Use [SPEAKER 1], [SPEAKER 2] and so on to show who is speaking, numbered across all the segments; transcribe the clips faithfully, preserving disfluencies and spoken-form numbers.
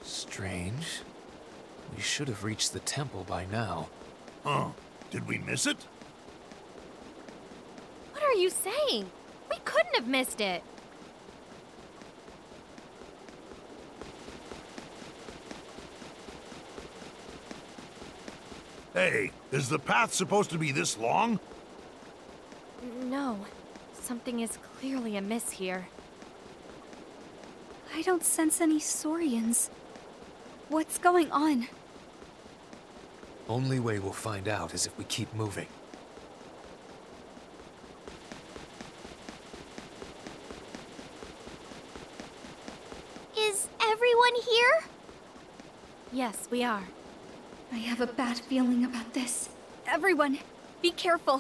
[SPEAKER 1] Strange. We should have reached the temple by now.
[SPEAKER 2] Huh? Did we miss it?
[SPEAKER 3] What are you saying? We couldn't have missed it.
[SPEAKER 2] Hey, is the path supposed to be this long?
[SPEAKER 3] No. Something is clearly amiss here.
[SPEAKER 4] I don't sense any Saurians. What's going on?
[SPEAKER 1] Only way we'll find out is if we keep moving.
[SPEAKER 3] Is everyone here? Yes, we are.
[SPEAKER 4] I have a bad feeling about this. Everyone, be careful.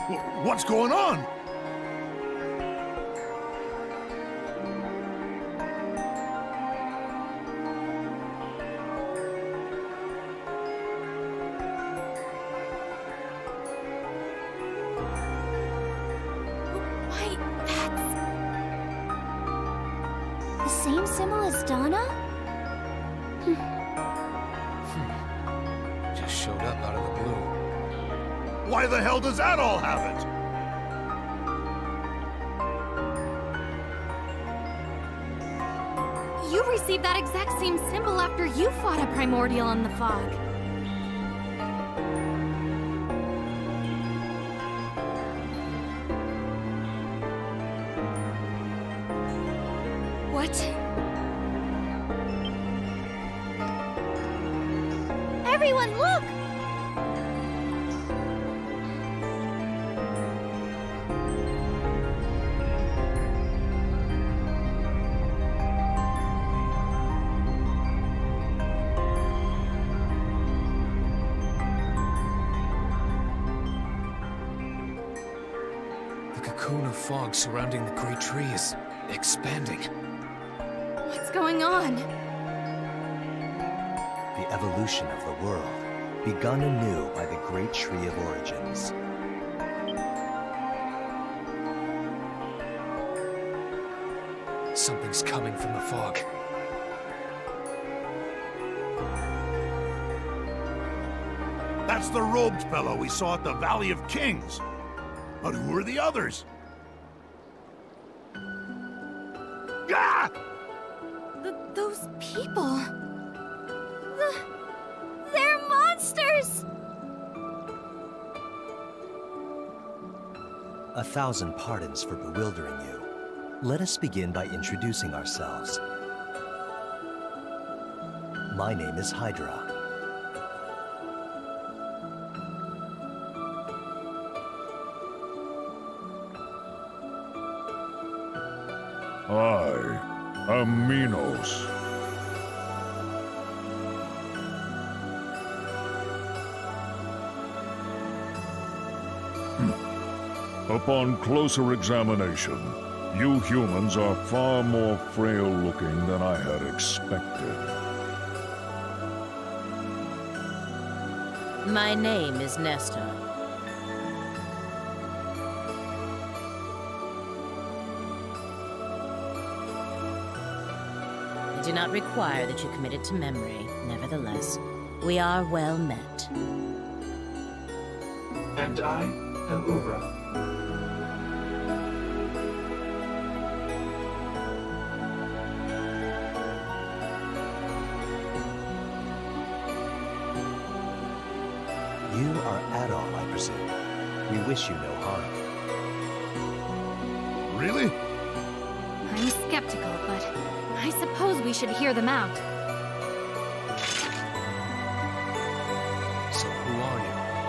[SPEAKER 2] Wh- What's going on?
[SPEAKER 3] Wait, that's... the same symbol as Donna?
[SPEAKER 1] Just showed up out of the blue.
[SPEAKER 2] Why the hell does that all have it?
[SPEAKER 3] You received that exact same symbol after you fought a primordial in the fog.
[SPEAKER 4] What?
[SPEAKER 3] Everyone, look!
[SPEAKER 1] The cocoon of fog surrounding the great tree is expanding.
[SPEAKER 3] What's going on?
[SPEAKER 5] The evolution of the world, begun anew by the great tree of origins.
[SPEAKER 1] Something's coming from the fog.
[SPEAKER 2] That's the robed fellow we saw at the Valley of Kings. But who are the others? Ah!
[SPEAKER 3] Th those people... The... they're monsters!
[SPEAKER 5] A thousand pardons for bewildering you. Let us begin by introducing ourselves. My name is Hydra.
[SPEAKER 6] I am Minos. Hmm. Upon closer examination, you humans are far more frail-looking than I had expected.
[SPEAKER 7] My name is Nestor. I do not require that you commit it to memory. Nevertheless, we are well met.
[SPEAKER 8] And I am Ura.
[SPEAKER 5] You are Adol, I presume. We wish you no harm.
[SPEAKER 2] Really?
[SPEAKER 3] I'm skeptical, but I suppose we should hear them out.
[SPEAKER 1] So who are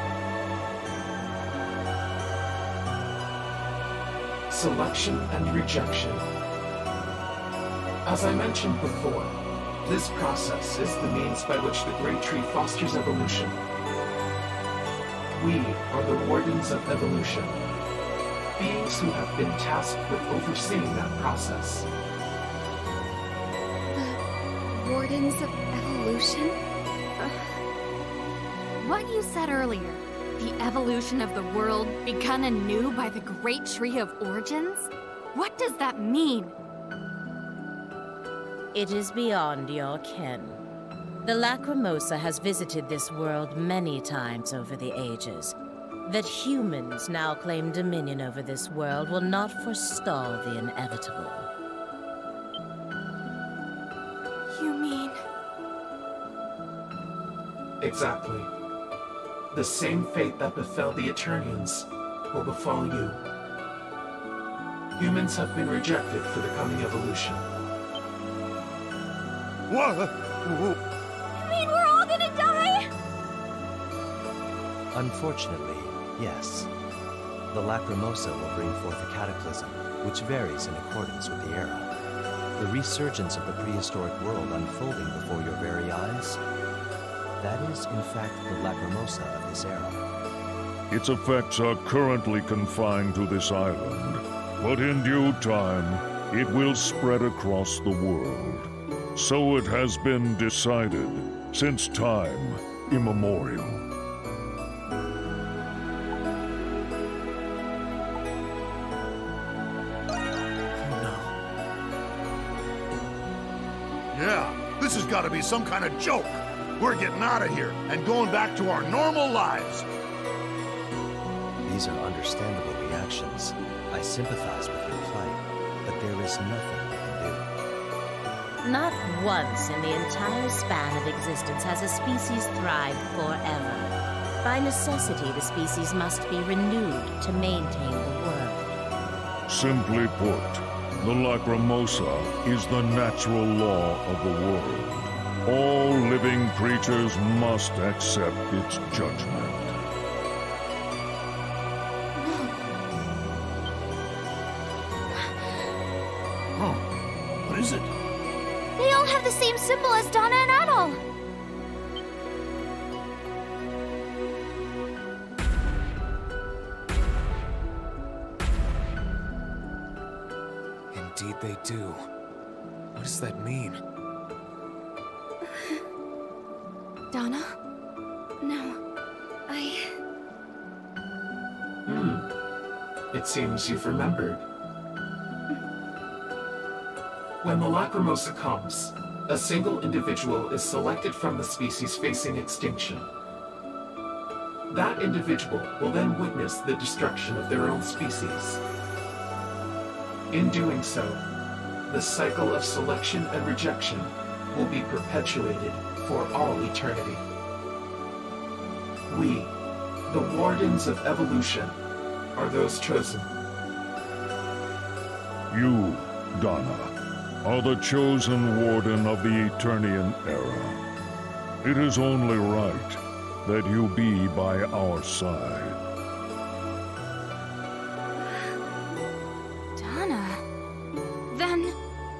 [SPEAKER 1] you?
[SPEAKER 8] Selection and rejection. As I mentioned before, this process is the means by which the Great Tree fosters evolution. We are the Wardens of Evolution, beings who have been tasked with overseeing that process.
[SPEAKER 4] The Wardens of Evolution?
[SPEAKER 3] What you said earlier, the evolution of the world begun anew by the Great Tree of Origins? What does that mean?
[SPEAKER 7] It is beyond your ken. The Lacrimosa has visited this world many times over the ages. That humans now claim dominion over this world will not forestall the inevitable.
[SPEAKER 3] You mean...
[SPEAKER 8] Exactly. The same fate that befell the Eternians will befall you. Humans have been rejected for the coming evolution.
[SPEAKER 2] What?
[SPEAKER 3] You mean we're all gonna die?
[SPEAKER 5] Unfortunately, yes. The Lacrimosa will bring forth a cataclysm, which varies in accordance with the era. The resurgence of the prehistoric world unfolding before your very eyes, that is, in fact, the Lacrimosa of this era.
[SPEAKER 6] Its effects are currently confined to this island, but in due time, it will spread across the world. So it has been decided since time immemorial.
[SPEAKER 2] Yeah, this has got to be some kind of joke. We're getting out of here and going back to our normal lives.
[SPEAKER 5] These are understandable reactions. I sympathize with your plight, but there is nothing we can do.
[SPEAKER 7] Not once in the entire span of existence has a species thrived forever. By necessity, the species must be renewed to maintain the world.
[SPEAKER 6] Simply put, the Lacrimosa is the natural law of the world. All living creatures must accept its judgment.
[SPEAKER 2] Huh. What is it?
[SPEAKER 4] They all have the same symbol as Donna and Adol.
[SPEAKER 1] Indeed they do. What does that mean?
[SPEAKER 4] Donna? No. I...
[SPEAKER 8] Hmm. It seems you've remembered. When the Lacrimosa comes, a single individual is selected from the species facing extinction. That individual will then witness the destruction of their own species. In doing so, the cycle of selection and rejection will be perpetuated for all eternity. We, the wardens of evolution, are those chosen.
[SPEAKER 6] You, Donna, are the chosen warden of the Eternian era. It is only right that you be by our side.
[SPEAKER 3] Donna... Then...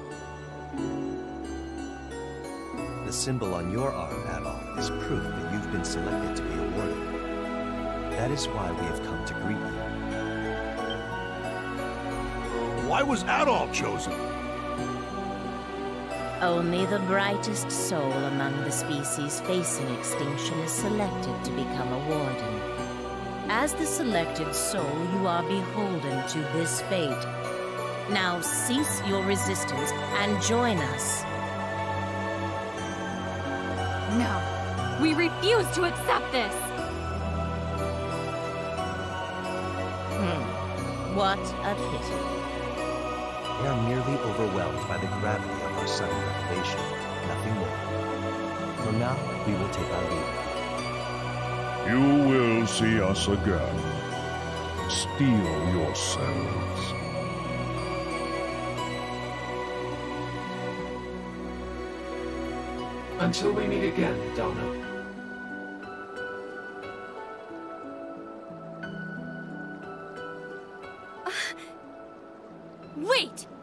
[SPEAKER 5] The symbol on your arm, Adol, is proof that you've been selected to be a warden. That is why we have come to greet you.
[SPEAKER 2] Why was Adol chosen?
[SPEAKER 7] Only the brightest soul among the species facing extinction is selected to become a warden. As the selected soul, you are beholden to this fate. Now cease your resistance and join us.
[SPEAKER 3] No. We refuse to accept this!
[SPEAKER 7] Hmm. What a pity.
[SPEAKER 5] We are merely overwhelmed by the gravity of our sudden revelation, nothing more. From now, we will take our leave.
[SPEAKER 6] You will see us again. Steel yourselves.
[SPEAKER 8] Until we meet again, Donna.
[SPEAKER 3] Wait!